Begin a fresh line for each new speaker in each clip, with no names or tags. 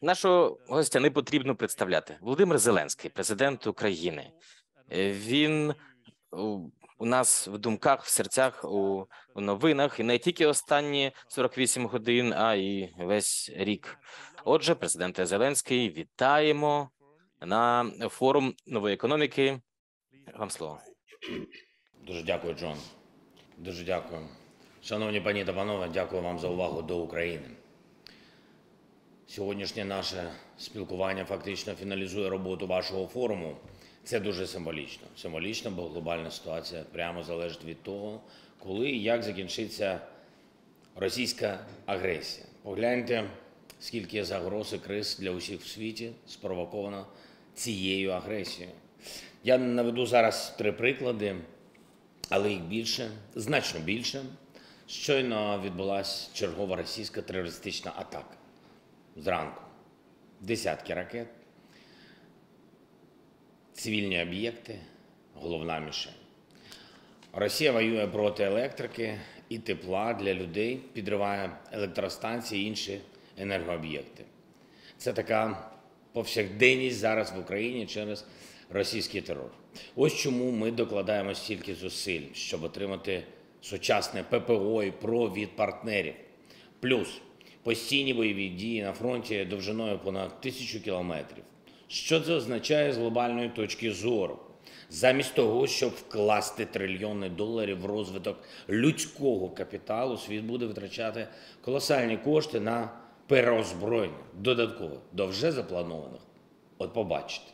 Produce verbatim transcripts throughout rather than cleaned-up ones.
Нашого гостя не потрібно представляти. Володимир Зеленський, президент України. Е, Він у, у нас в думках, в серцях, у, у новинах, і не тільки останні сорок вісім годин, а й весь рік. Отже, президенте Зеленський, вітаємо на форум нової економіки. Вам слово.
Дуже дякую, Джон. Дуже дякую. Шановні пані та панове, дякую вам за увагу до України. Сьогоднішнє наше спілкування фактично фіналізує роботу вашого форуму. Це дуже символічно. Символічно, бо глобальна ситуація прямо залежить від того, коли і як закінчиться російська агресія. Погляньте, скільки загроз і криз для усіх в світі спровоковано цією агресією. Я наведу зараз три приклади, але їх більше, значно більше. Щойно відбулася чергова російська терористична атака. Зранку. Десятки ракет, цивільні об'єкти, головна мішень. Росія воює проти електрики і тепла для людей, підриває електростанції і інші енергооб'єкти. Це така повсякденність зараз в Україні через російський терор. Ось чому ми докладаємо стільки зусиль, щоб отримати сучасне ППО і ПРО від партнерів. Плюс постійні бойові дії на фронті довжиною понад тисячу кілометрів. Що це означає з глобальної точки зору? Замість того, щоб вкласти трильйони доларів в розвиток людського капіталу, світ буде витрачати колосальні кошти на переозброєння, додатково, до вже запланованих. От побачите.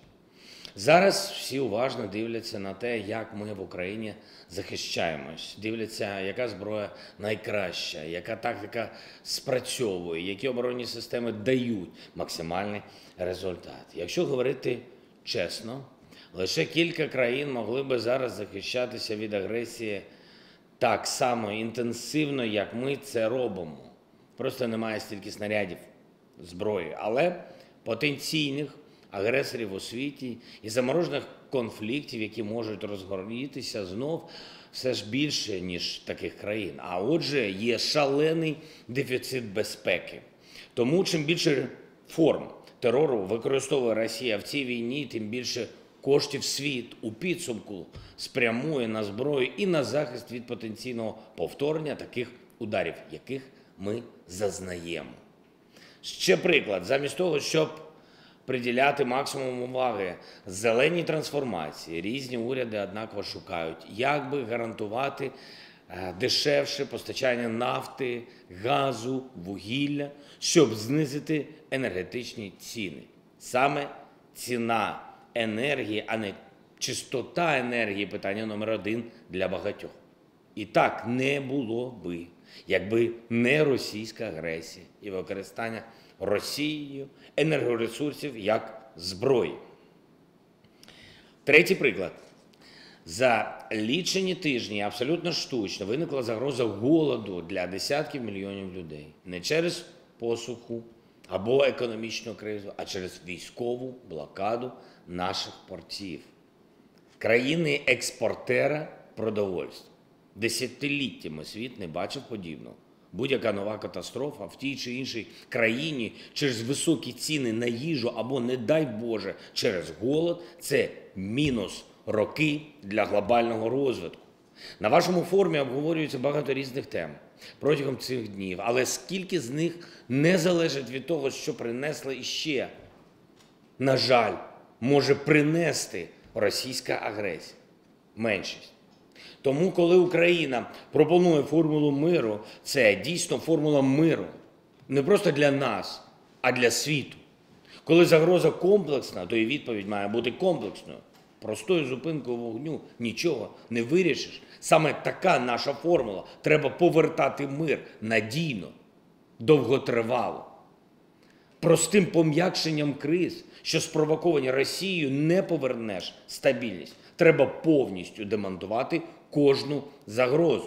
Зараз всі уважно дивляться на те, як ми в Україні захищаємось, дивляться, яка зброя найкраща, яка тактика спрацьовує, які оборонні системи дають максимальний результат. Якщо говорити чесно, лише кілька країн могли би зараз захищатися від агресії так само інтенсивно, як ми це робимо. Просто немає стільки снарядів, зброї, але потенційних агресорів у світі і заморожених конфліктів, які можуть розгорітися знов, все ж більше, ніж таких країн. А отже, є шалений дефіцит безпеки. Тому чим більше форм терору використовує Росія в цій війні, тим більше коштів світ у підсумку спрямує на зброю і на захист від потенційного повторення таких ударів, яких ми зазнаємо. Ще приклад. Замість того, щоб приділяти максимум уваги зеленій трансформації, різні уряди однаково шукають, як би гарантувати дешевше постачання нафти, газу, вугілля, щоб знизити енергетичні ціни. Саме ціна енергії, а не чистота енергії – питання номер один для багатьох. І так не було би, якби не російська агресія і використання Росією енергоресурсів як зброї. Третій приклад. За лічені тижні абсолютно штучно виникла загроза голоду для десятків мільйонів людей. Не через посуху або економічну кризу, а через військову блокаду наших портів. Країни-експортера продовольства. Десятиліттями світ не бачив подібного. Будь-яка нова катастрофа в тій чи іншій країні через високі ціни на їжу або, не дай Боже, через голод – це мінус роки для глобального розвитку. На вашому форумі обговорюється багато різних тем протягом цих днів, але скільки з них не залежить від того, що принесла іще, на жаль, може принести російська агресія? Меншість. Тому, коли Україна пропонує формулу миру, це дійсно формула миру. Не просто для нас, а для світу. Коли загроза комплексна, то і відповідь має бути комплексною. Простою зупинкою вогню нічого не вирішиш. Саме така наша формула. Треба повертати мир надійно, довготривало. Простим пом'якшенням криз, що спровоковані Росією, не повернеш стабільність. Треба повністю демонтувати кожну загрозу.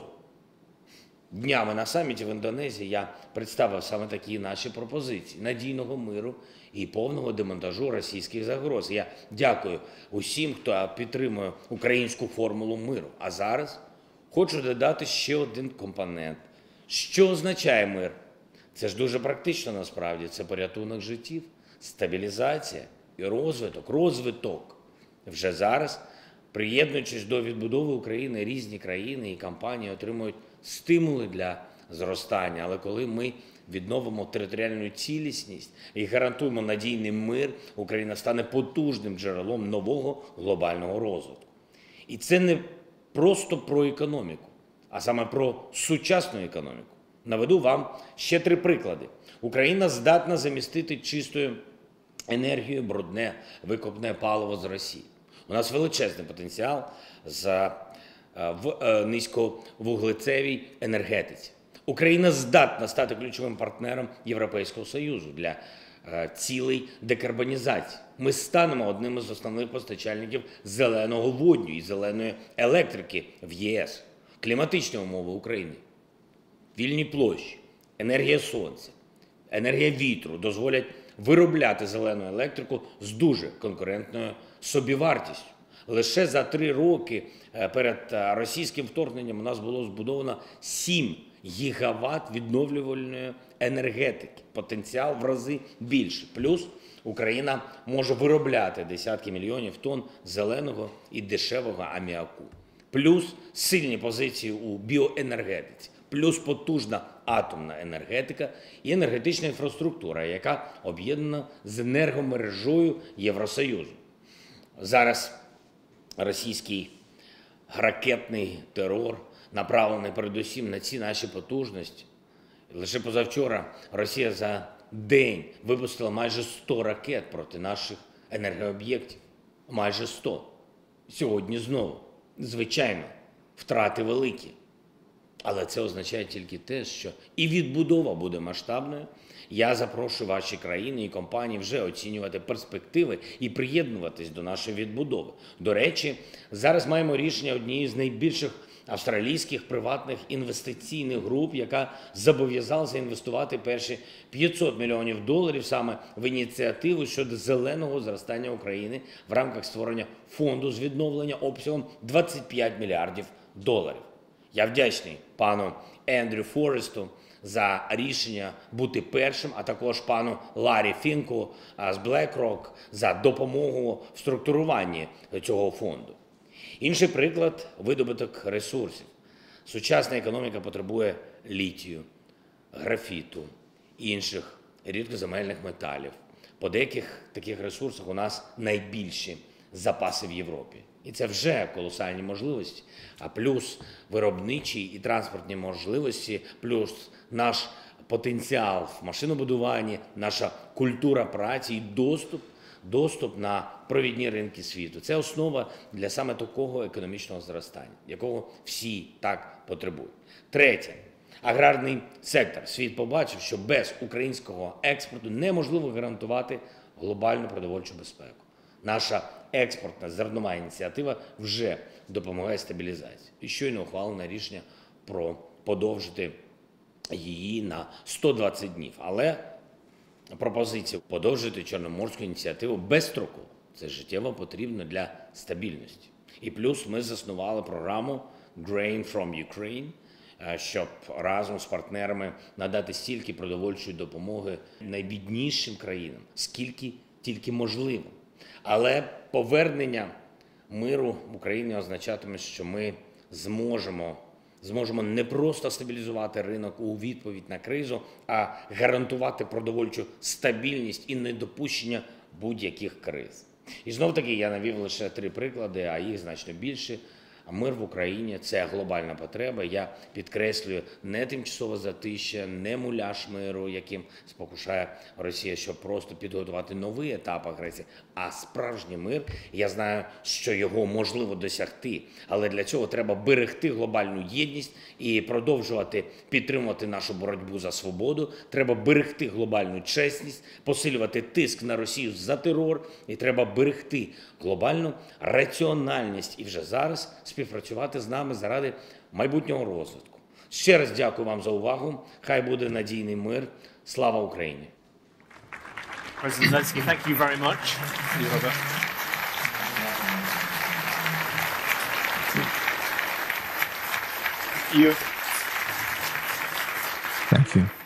Днями на саміті в Індонезії я представив саме такі наші пропозиції надійного миру і повного демонтажу російських загроз. Я дякую усім, хто підтримує українську формулу миру. А зараз хочу додати ще один компонент. Що означає мир? Це ж дуже практично насправді, це порятунок життів. Стабілізація і розвиток, розвиток вже зараз, приєднуючись до відбудови України, різні країни і компанії отримують стимули для зростання. Але коли ми відновимо територіальну цілісність і гарантуємо надійний мир, Україна стане потужним джерелом нового глобального розвитку. І це не просто про економіку, а саме про сучасну економіку. Наведу вам ще три приклади. Україна здатна замістити чистою енергією брудне викопне паливо з Росії. У нас величезний потенціал з, в низьковуглецевій енергетиці. Україна здатна стати ключовим партнером Європейського Союзу для цілей декарбонізації. Ми станемо одним із основних постачальників зеленого водню і зеленої електрики в ЄС. Кліматичні умови України, вільні площі, енергія сонця, енергія вітру дозволять виробляти зелену електрику з дуже конкурентною собівартістю. Лише за три роки перед російським вторгненням у нас було збудовано сім гігават відновлювальної енергетики. Потенціал в рази більше. Плюс Україна може виробляти десятки мільйонів тонн зеленого і дешевого аміаку. Плюс сильні позиції у біоенергетиці. Плюс потужна атомна енергетика і енергетична інфраструктура, яка об'єднана з енергомережою Євросоюзу. Зараз російський ракетний терор направлений передусім на ці наші потужності. Лише позавчора Росія за день випустила майже сто ракет проти наших енергооб'єктів. Майже сто. Сьогодні знову. Звичайно, втрати великі. Але це означає тільки те, що і відбудова буде масштабною. Я запрошую ваші країни і компанії вже оцінювати перспективи і приєднуватись до нашої відбудови. До речі, зараз маємо рішення однієї з найбільших австралійських приватних інвестиційних груп, яка зобов'язалася інвестувати перші п'ятсот мільйонів доларів саме в ініціативу щодо зеленого зростання України в рамках створення фонду з відновлення обсягом двадцять п'ять мільярдів доларів. Я вдячний пану Ендрю Форесту за рішення бути першим, а також пану Ларі Фінку з BlackRock за допомогу в структуруванні цього фонду. Інший приклад – видобуток ресурсів. Сучасна економіка потребує літію, графіту і інших рідкоземельних металів. По деяких таких ресурсах у нас найбільші запаси в Європі. І це вже колосальні можливості, а плюс виробничі і транспортні можливості, плюс наш потенціал в машинобудуванні, наша культура праці і доступ, доступ на провідні ринки світу. Це основа для саме такого економічного зростання, якого всі так потребують. Третє. Аграрний сектор. Світ побачив, що без українського експорту неможливо гарантувати глобальну продовольчу безпеку. Наша експортна зернова ініціатива вже допомагає стабілізації. І щойно ухвалене рішення про подовжити її на сто двадцять днів. Але пропозиція подовжити Чорноморську ініціативу безстроково – це життєво потрібно для стабільності. І плюс ми заснували програму Grain from Ukraine, щоб разом з партнерами надати стільки продовольчої допомоги найбіднішим країнам, скільки тільки можливо. Але повернення миру в Україні означатиме, що ми зможемо, зможемо не просто стабілізувати ринок у відповідь на кризу, а гарантувати продовольчу стабільність і недопущення будь-яких криз. І знов-таки я навів лише три приклади, а їх значно більше. Мир в Україні – це глобальна потреба. Я підкреслюю, не тимчасове затища, не муляж миру, яким спокушає Росія, щоб просто підготувати новий етап агресії, а справжній мир. Я знаю, що його можливо досягти, але для цього треба берегти глобальну єдність і продовжувати підтримувати нашу боротьбу за свободу. Треба берегти глобальну чесність, посилювати тиск на Росію за терор, і треба берегти глобальну раціональність. І вже зараз співпрацювати з нами заради майбутнього розвитку. Ще раз дякую вам за увагу. Хай буде надійний мир. Слава Україні!
President Zelensky, thank you very much. You.
Thank you.